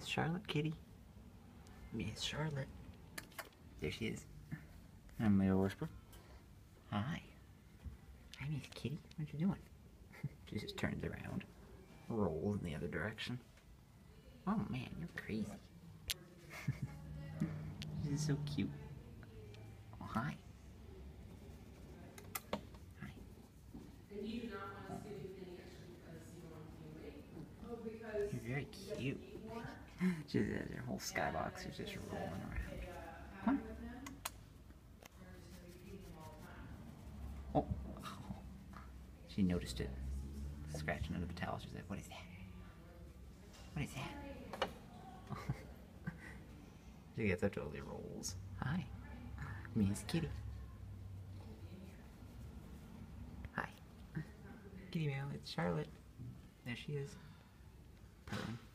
Charlotte, kitty. Miss Charlotte. There she is. I'm Leo Whisper. Hi. Hi, Miss Kitty. What you doing? She just turns around, rolls in the other direction. Oh man, you're crazy. This is so cute. Oh, hi. Hi. You're very cute. She has her whole skybox is just rolling around. Come on. Oh. She noticed it. Scratching under the towel. She's like, what is that? What is that? She gets up, totally rolls. Hi. Miss Kitty. Hi. Kitty Meow, it's Charlotte. There she is. Purring.